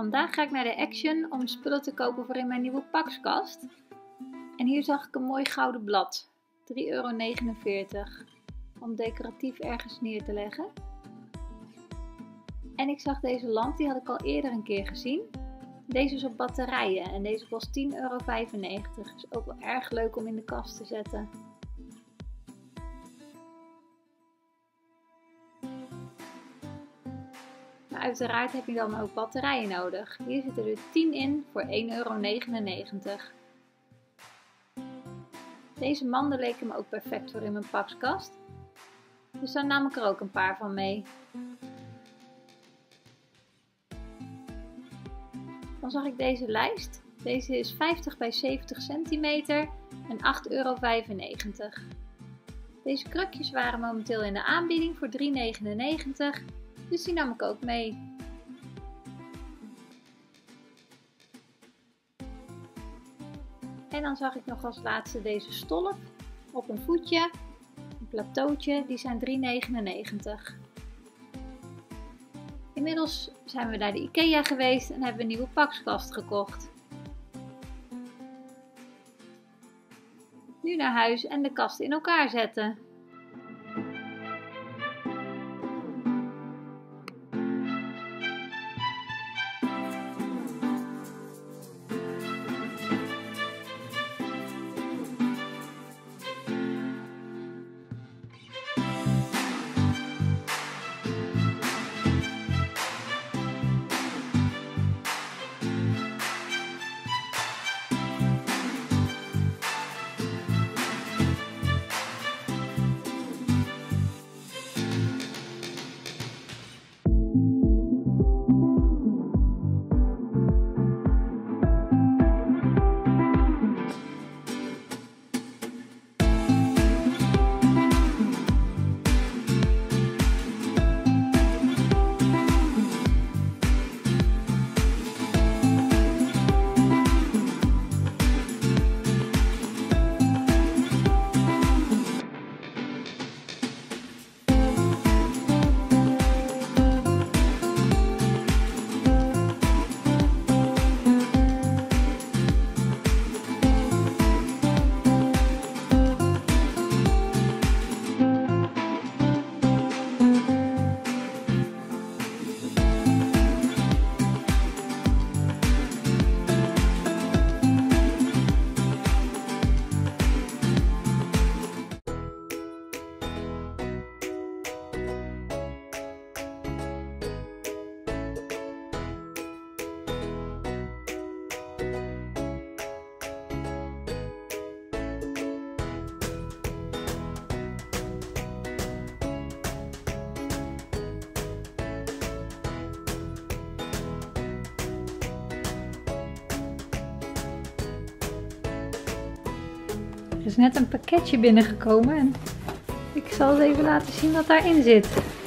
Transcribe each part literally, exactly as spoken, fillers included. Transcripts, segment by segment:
Vandaag ga ik naar de Action om spullen te kopen voor in mijn nieuwe pakskast. En hier zag ik een mooi gouden blad, drie euro negenenveertig, om decoratief ergens neer te leggen. En ik zag deze lamp, die had ik al eerder een keer gezien. Deze is op batterijen en deze kost tien euro vijfennegentig. Is ook wel erg leuk om in de kast te zetten. Maar uiteraard heb je dan ook batterijen nodig. Hier zitten er tien in voor één euro negenennegentig. Deze manden leken me ook perfect voor in mijn pakskast. Dus daar nam ik er ook een paar van mee. Dan zag ik deze lijst. Deze is vijftig bij zeventig centimeter en acht euro vijfennegentig. Deze krukjes waren momenteel in de aanbieding voor drie negenennegentig, dus die nam ik ook mee. En dan zag ik nog als laatste deze stolp op een voetje, een plateautje, die zijn drie negenennegentig. Inmiddels zijn we naar de IKEA geweest en hebben we een nieuwe pakskast gekocht. Nu naar huis en de kast in elkaar zetten. Er is net een pakketje binnengekomen en ik zal eens even laten zien wat daarin zit.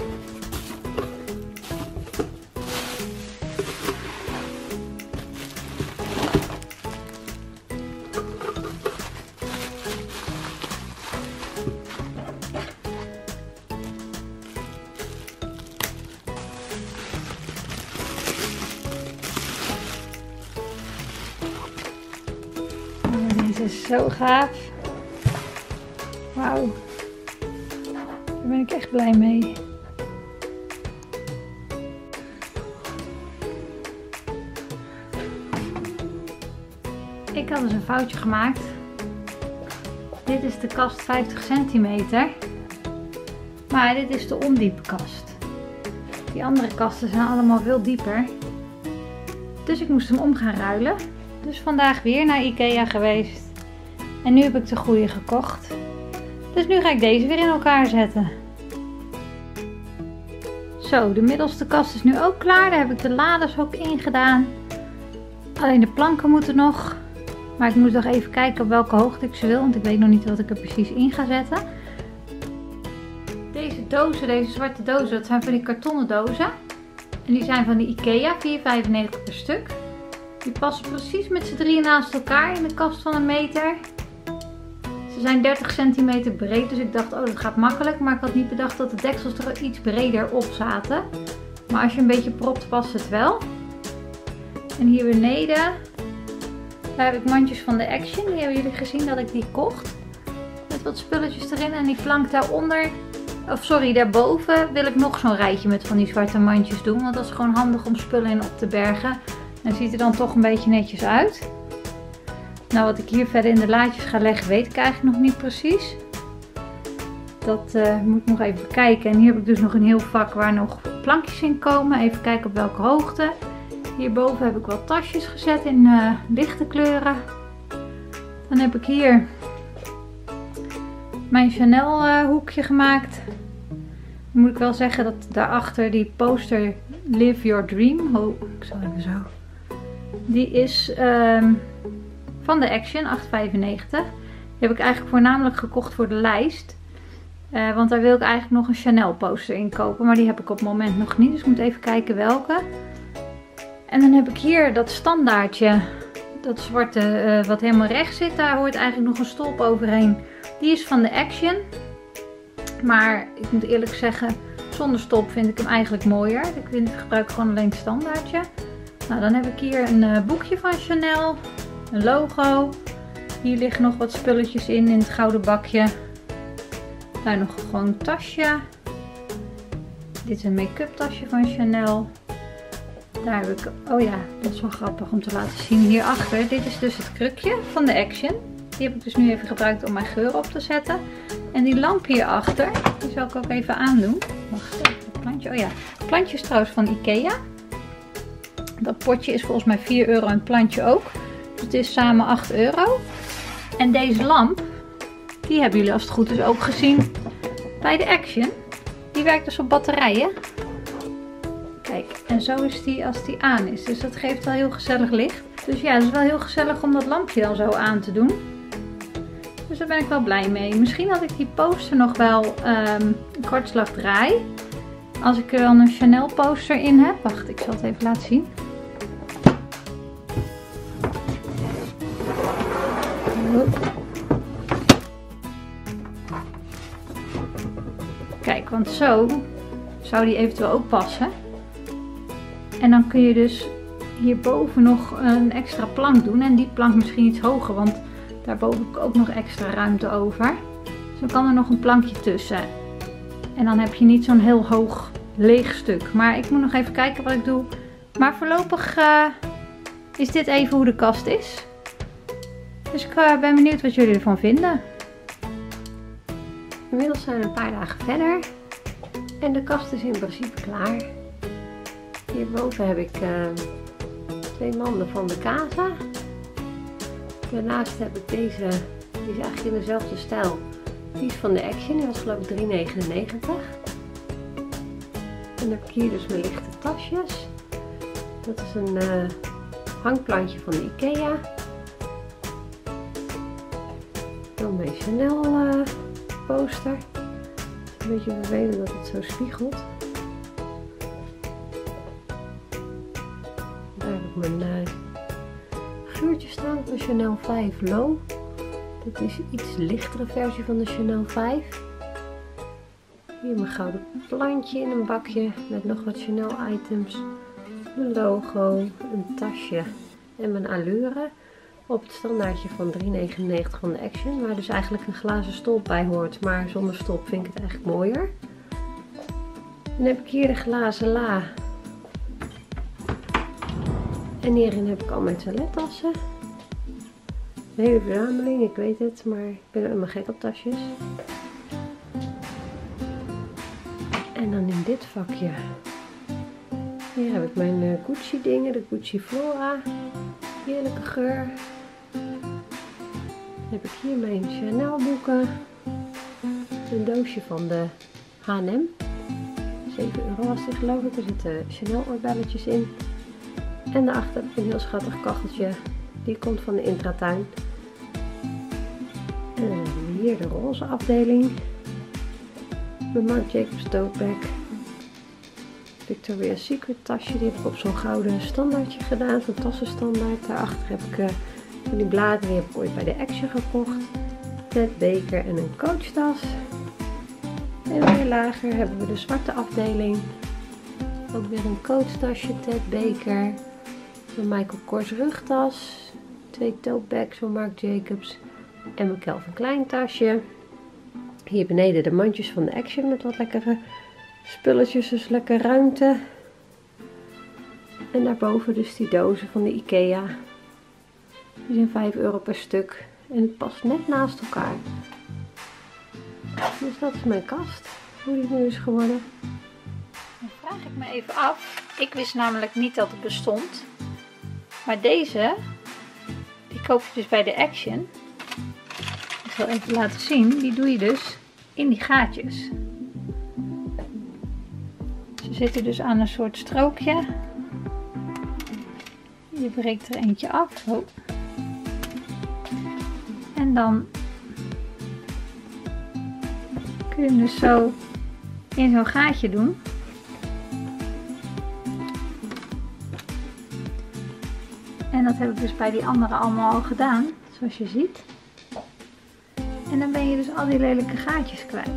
Oh, deze is zo gaaf. Wauw, daar ben ik echt blij mee. Ik had dus een foutje gemaakt. Dit is de kast vijftig centimeter, maar dit is de ondiepe kast. Die andere kasten zijn allemaal veel dieper. Dus ik moest hem om gaan ruilen. Dus vandaag weer naar IKEA geweest. En nu heb ik de goede gekocht. Dus nu ga ik deze weer in elkaar zetten. Zo, de middelste kast is nu ook klaar. Daar heb ik de laders ook in gedaan. Alleen de planken moeten nog. Maar ik moet nog even kijken op welke hoogte ik ze wil. Want ik weet nog niet wat ik er precies in ga zetten. Deze dozen, deze zwarte dozen, dat zijn van die kartonnen dozen. En die zijn van de IKEA, vier vijfennegentig per stuk. Die passen precies met z'n drieën naast elkaar in de kast van een meter. Ze zijn dertig centimeter breed, dus ik dacht, oh dat gaat makkelijk. Maar ik had niet bedacht dat de deksels er iets breder op zaten. Maar als je een beetje propt, past het wel. En hier beneden, daar heb ik mandjes van de Action. Die hebben jullie gezien dat ik die kocht. Met wat spulletjes erin. En die plank daaronder, of sorry, daarboven wil ik nog zo'n rijtje met van die zwarte mandjes doen. Want dat is gewoon handig om spullen in op te bergen. En ziet er dan toch een beetje netjes uit. Nou, wat ik hier verder in de laadjes ga leggen, weet ik eigenlijk nog niet precies. Dat uh, moet ik nog even kijken. En hier heb ik dus nog een heel vak waar nog plankjes in komen. Even kijken op welke hoogte. Hierboven heb ik wat tasjes gezet in uh, lichte kleuren. Dan heb ik hier mijn Chanel uh, hoekje gemaakt. Dan moet ik wel zeggen dat daarachter die poster Live Your Dream. Oh, ik zal even zo. Die is um, van de Action, acht vijfennegentig. Die heb ik eigenlijk voornamelijk gekocht voor de lijst. Uh, want daar wil ik eigenlijk nog een Chanel poster in kopen. Maar die heb ik op het moment nog niet. Dus ik moet even kijken welke. En dan heb ik hier dat standaardje. Dat zwarte uh, wat helemaal rechts zit. Daar hoort eigenlijk nog een stolp overheen. Die is van de Action. Maar ik moet eerlijk zeggen, zonder stolp vind ik hem eigenlijk mooier. Ik, vind, ik gebruik gewoon alleen het standaardje. Nou, dan heb ik hier een uh, boekje van Chanel. Een logo. Hier liggen nog wat spulletjes in, in het gouden bakje. Daar nog gewoon een tasje. Dit is een make-up tasje van Chanel. Daar heb ik, oh ja, dat is wel grappig om te laten zien hierachter. Dit is dus het krukje van de Action. Die heb ik dus nu even gebruikt om mijn geur op te zetten. En die lamp hierachter, die zal ik ook even aandoen. Wacht even, het plantje. Oh ja, het plantje is trouwens van Ikea. Dat potje is volgens mij vier euro en het plantje ook. Dus het is samen acht euro. En deze lamp, die hebben jullie als het goed is ook gezien bij de Action. Die werkt dus op batterijen. Kijk, en zo is die als die aan is. Dus dat geeft wel heel gezellig licht. Dus ja, het is wel heel gezellig om dat lampje dan zo aan te doen. Dus daar ben ik wel blij mee. Misschien had ik die poster nog wel um, een kwartslag draai. Als ik er dan een Chanel poster in heb. Wacht, ik zal het even laten zien. Kijk, want zo zou die eventueel ook passen. En dan kun je dus hierboven nog een extra plank doen. En die plank misschien iets hoger, want daarboven heb ik ook nog extra ruimte over. Dus dan kan er nog een plankje tussen. En dan heb je niet zo'n heel hoog leeg stuk. Maar ik moet nog even kijken wat ik doe. Maar voorlopig uh, is dit even hoe de kast is. Dus ik uh, ben benieuwd wat jullie ervan vinden. Inmiddels zijn we een paar dagen verder. En de kast is in principe klaar. Hierboven heb ik uh, twee manden van de Casa. Daarnaast heb ik deze, die is eigenlijk in dezelfde stijl. Die is van de Action, die was geloof ik drie negenennegentig. En dan heb ik hier dus mijn lichte tasjes. Dat is een uh, hangplantje van de Ikea. Dan mijn Chanel uh, poster. Een beetje vervelend dat het zo spiegelt. Daar heb ik mijn uh, geurtje staan van Chanel vijf Low. Dit is een iets lichtere versie van de Chanel vijf. Hier mijn gouden plantje in een bakje met nog wat Chanel items. Mijn logo, een tasje en mijn allure. Op het standaardje van drie negenennegentig van de Action, waar dus eigenlijk een glazen stolp bij hoort. Maar zonder stolp vind ik het eigenlijk mooier. Dan heb ik hier de glazen la. En hierin heb ik al mijn toilettassen. Een hele verzameling, ik weet het, maar ik ben helemaal gek op tasjes. En dan in dit vakje, hier heb ik mijn Gucci dingen, de Gucci Flora. Heerlijke geur. Dan heb ik hier mijn Chanel boeken. Een doosje van de H en M. zeven euro was dit geloof ik. Er zitten Chanel oorbelletjes in. En daarachter heb ik een heel schattig kacheltje. Die komt van de Intratuin. En dan hebben we hier de roze afdeling. Mijn Marc Jacobs tote bag. Victoria's Secret tasje. Die heb ik op zo'n gouden standaardje gedaan. Zo'n tassenstandaard. Daarachter heb ik uh, die bladen. Die heb ik ooit bij de Action gekocht. Ted Baker en een coachtas. En weer lager hebben we de zwarte afdeling. Ook weer een coachtasje Ted Baker. Mijn Michael Kors rugtas. Twee tote bags van Marc Jacobs. En mijn Calvin Klein tasje. Hier beneden de mandjes van de Action met wat lekkere spulletjes, dus lekker ruimte. En daarboven dus die dozen van de Ikea. Die zijn vijf euro per stuk. En het past net naast elkaar. Dus dat is mijn kast. Hoe die nu is geworden. Dan vraag ik me even af. Ik wist namelijk niet dat het bestond. Maar deze, die koop je dus bij de Action. Ik zal even laten zien. Die doe je dus in die gaatjes. Ze zitten dus aan een soort strookje. Je breekt er eentje af. Oh. En dan kun je hem dus zo in zo'n gaatje doen. En dat heb ik dus bij die andere allemaal al gedaan, zoals je ziet. En dan ben je dus al die lelijke gaatjes kwijt.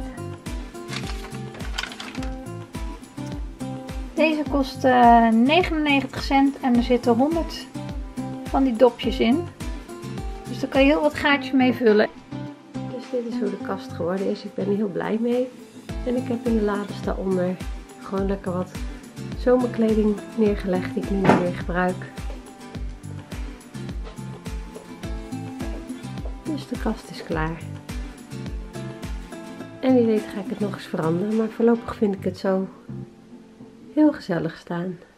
Deze kost uh, negenennegentig cent en er zitten honderd van die dopjes in. Dus daar kan je heel wat gaatjes mee vullen. Dus dit is hoe de kast geworden is. Ik ben er heel blij mee. En ik heb in de lades daaronder gewoon lekker wat zomerkleding neergelegd die ik nu niet meer gebruik. Dus de kast is klaar. En wie weet ga ik het nog eens veranderen. Maar voorlopig vind ik het zo heel gezellig staan.